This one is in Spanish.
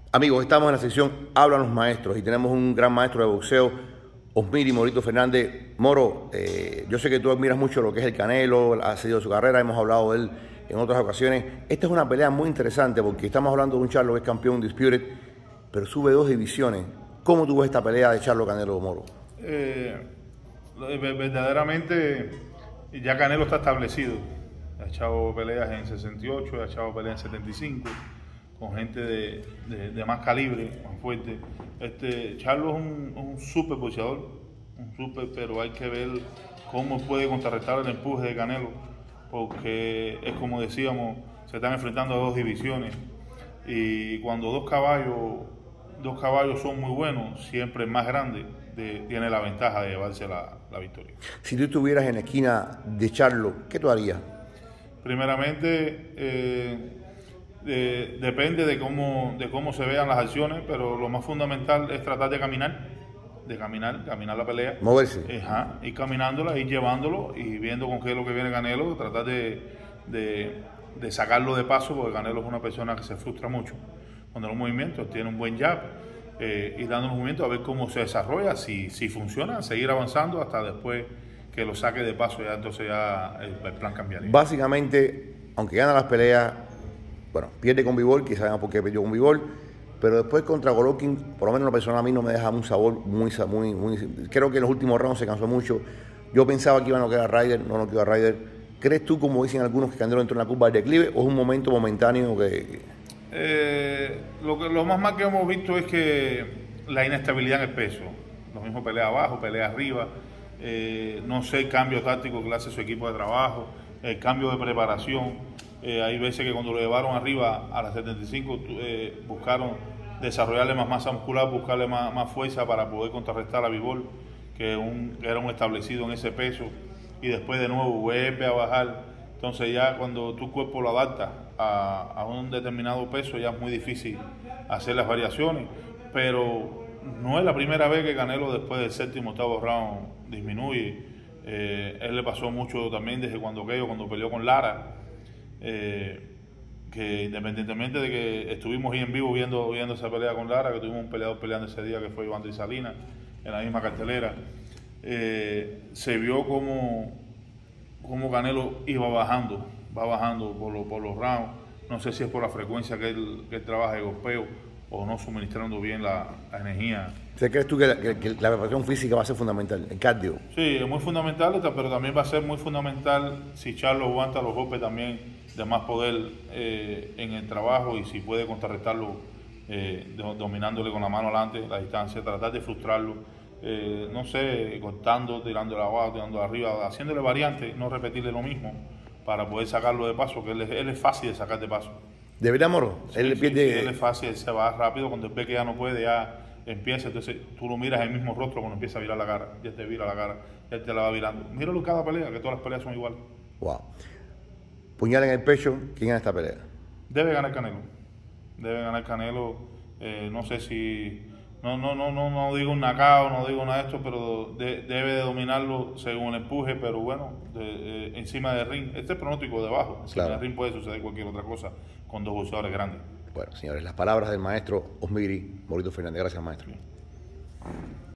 Amigos, estamos en la sección Hablan los Maestros y tenemos un gran maestro de boxeo, Osmiri Morito Fernández. Moro, yo sé que tú admiras mucho lo que es el Canelo, ha seguido su carrera, hemos hablado de él en otras ocasiones. Esta es una pelea muy interesante porque estamos hablando de un Charlo que es campeón Disputed, pero sube 2 divisiones. ¿Cómo tú ves esta pelea de Charlo Canelo, Moro? Verdaderamente ya Canelo está establecido. Ha echado peleas en 68, ha echado peleas en 75, con gente de más calibre, más fuerte. Charlo es un super boxeador, pero hay que ver cómo puede contrarrestar el empuje de Canelo, porque es como decíamos, se están enfrentando a 2 divisiones, y cuando dos caballos son muy buenos, siempre el más grande tiene la ventaja de llevarse la victoria. Si tú estuvieras en la esquina de Charlo, ¿qué tú harías? Primeramente, depende de cómo se vean las acciones, pero lo más fundamental es tratar de caminar la pelea. Moverse. Ir caminándola, ir llevándolo y viendo con qué es lo que viene Canelo, tratar de sacarlo de paso, porque Canelo es una persona que se frustra mucho cuando los movimientos, tiene un buen jab, y dando los movimientos a ver cómo se desarrolla, si funciona, seguir avanzando hasta después que lo saque de paso, ya entonces ya el plan cambiaría. Básicamente, aunque gana las peleas, bueno, pierde con Bivol, quizás sabemos por qué perdió con Bivol, pero después contra Golovkin, por lo menos la persona a mí no me deja un sabor muy, creo que en los últimos rounds se cansó mucho. Yo pensaba que iba a noquear a Ryder, no noqueó a Ryder. ¿Crees tú, como dicen algunos, que Canelo entró en la curva de declive o es un momento momentáneo que... Lo más mal que hemos visto es que la inestabilidad en el peso. Lo mismo pelea abajo, pelea arriba. No sé el cambio táctico que le hace su equipo de trabajo, el cambio de preparación. Hay veces que cuando lo llevaron arriba a las 75 buscaron desarrollarle más masa muscular, buscarle más fuerza para poder contrarrestar a Bivol, que era un establecido en ese peso, y después de nuevo vuelve a bajar. Entonces ya cuando tu cuerpo lo adapta a un determinado peso, ya es muy difícil hacer las variaciones, pero no es la primera vez que Canelo después del séptimo, octavo round disminuye. Él le pasó mucho también desde cuando peleó con Lara, que independientemente de que estuvimos ahí en vivo viendo esa pelea con Lara, que tuvimos un peleador peleando ese día que fue Iván Salinas en la misma cartelera, se vio como Canelo va bajando por los rounds. No sé si es por la frecuencia que él trabaja de golpeo o no suministrando bien la energía. ¿Crees tú que la preparación física va a ser fundamental, el cardio? Sí, es muy fundamental, pero también va a ser muy fundamental si Charlo aguanta los golpes también de más poder en el trabajo, y si puede contrarrestarlo dominándole con la mano adelante la distancia, tratar de frustrarlo, no sé, cortando, tirándole abajo, tirándole arriba, haciéndole variantes, no repetirle lo mismo para poder sacarlo de paso, que él es fácil de sacar de paso. ¿De verdad, Moro? Sí, él es fácil, él se va rápido, cuando él ve que ya no puede, ya empieza, entonces tú lo miras en el mismo rostro cuando empieza a virar la cara, ya te vira la cara, ya te la va virando. Míralo cada pelea, que todas las peleas son iguales. Wow. Puñal en el pecho, ¿quién gana esta pelea? Debe ganar Canelo, no sé si, no digo un knockout, no digo nada de esto, pero debe de dominarlo según el empuje, pero bueno, encima del ring, este es pronóstico debajo, encima del ring puede suceder cualquier otra cosa con 2 boxeadores grandes. Bueno, señores, las palabras del maestro Osmiri Morito Fernández. Gracias, maestro.